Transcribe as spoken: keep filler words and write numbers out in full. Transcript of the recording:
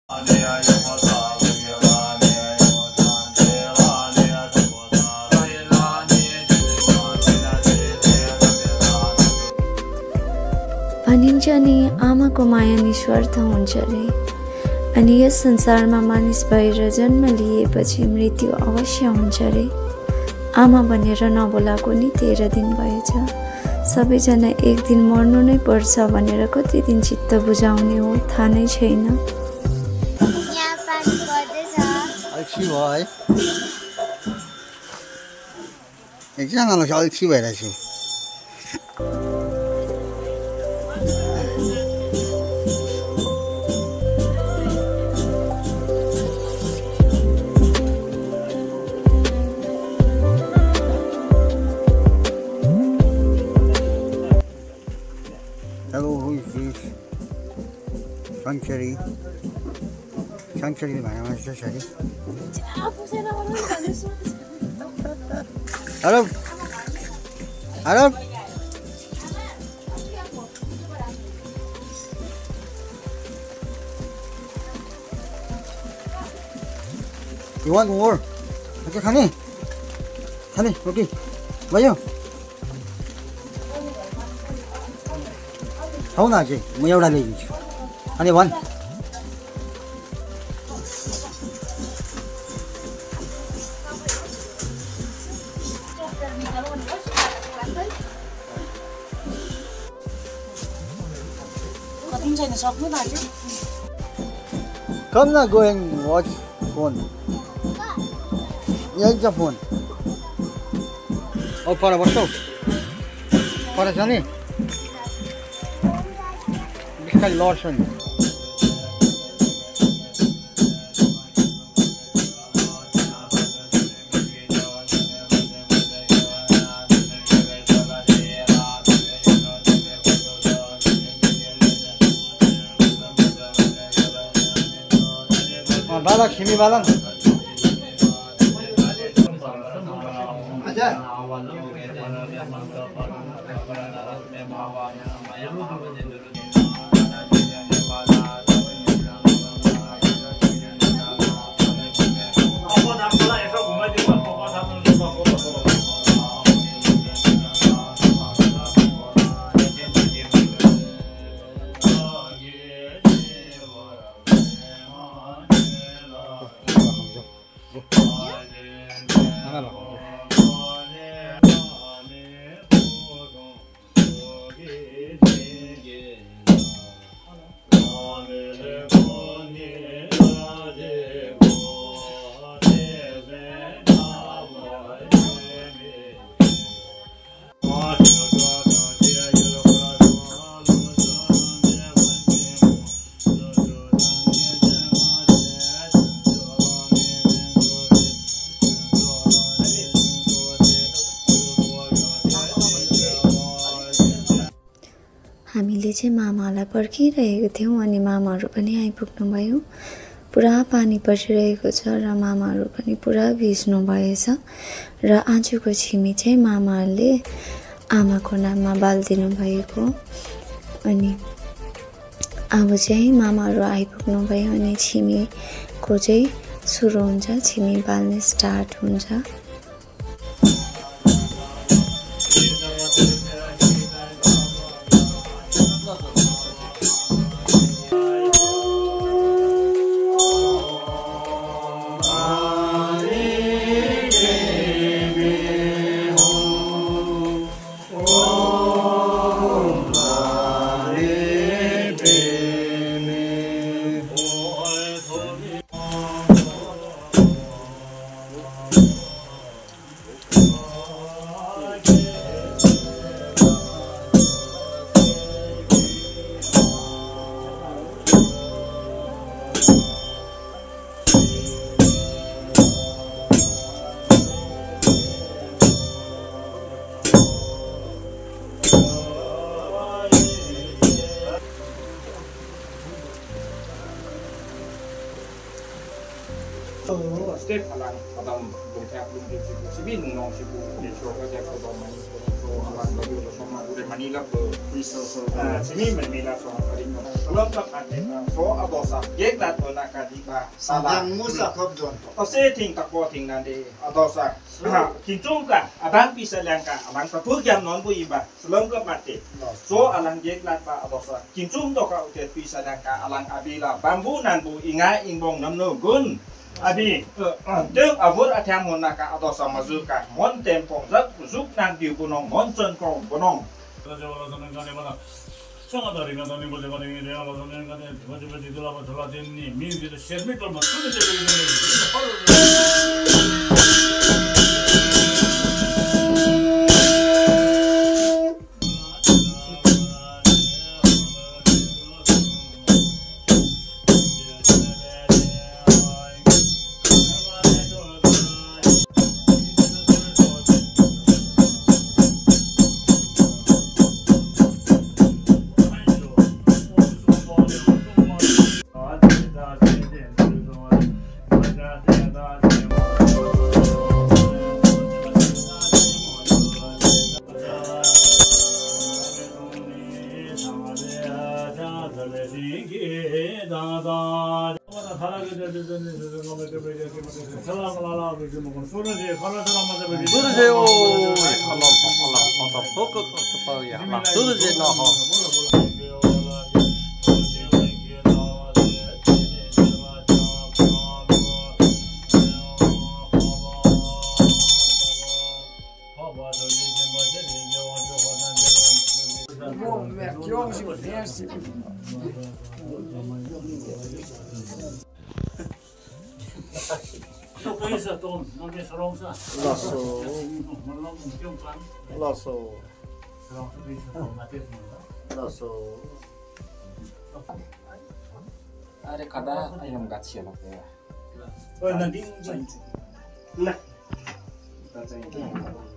भनिन्छ नि आमाको माया निस्वार्थ हुन्छ रे। अनि यस संसारमा मानिस भएर जन्म लिएपछि मृत्यु अवश्य हुन्छ रे। आमा भनेर नबोलाको नि तेह्र दिन भएछ। सबैजना एक दिन मर्नु नै पर्छ भनेर कति दिन चित्त बुझाउने हो थाहा नै छैन। यहाँ पानी पर्दैछ। अल्छी भयो है, एकजनालाई अल्छी भइरहेको छु। Hello, who is this? Sanctuary. Sanctuary भनेको यसरी। Hello hello You want more? Okay, खाने खाने रोटी भयो? खाऊ न अझै, म एउटा ल्याइदिन्छु। अनि भन् Come na, go and watch phone. यहाँ छ फोन। ओ पर बस्छौ? पर जाने? बिस्तारै लड्छ नि। बालक छिमी बालक हामीले चाहिँ मामालाई पर्खिरहेको थियौँ अनि मामाहरू पनि आइपुग्नुभयो। पुरा पानी परिरहेको छ र मामाहरू पनि पुरा भिज्नु भएछ र आजको छिमी चाहिँ मामाले आमाको नाममा बालिदिनु भएको। अनि अब चाहिँ मामाहरू आइपुग्नु भयो अनि छिमीको चाहिँ सुरु हुन्छ, छिमी बाल्ने स्टार्ट हुन्छ। 스텝 하나, 그다음 동작, 동작, 시비 농농 시부, 예초 가자 그다음 많이 Manila po piso so sini Manila so ring mo ulam ka ate so adosa yek lat po na kadiba sala musa kop jon kasi ting takpo ting nande adosa ha kintung ka abang pisa lang ka abang papu gyam non bu iba selom ka mate so alang yek lat ba adosa kintung do ka utet pisa lang ka alang abila bambu nan bu inga ingbong namno gun Abi, deng abur atyam hona ka adosa mazuka mon tempo zak zuk nang diu bunong mon chen ko bunong 들으세요. Allah Allah Allah fokus supaya Allah 들으세요. Lasso, lasso, lasso. Are kada ayam gachi lah ya. Oh nanti. Lah. Kita cari.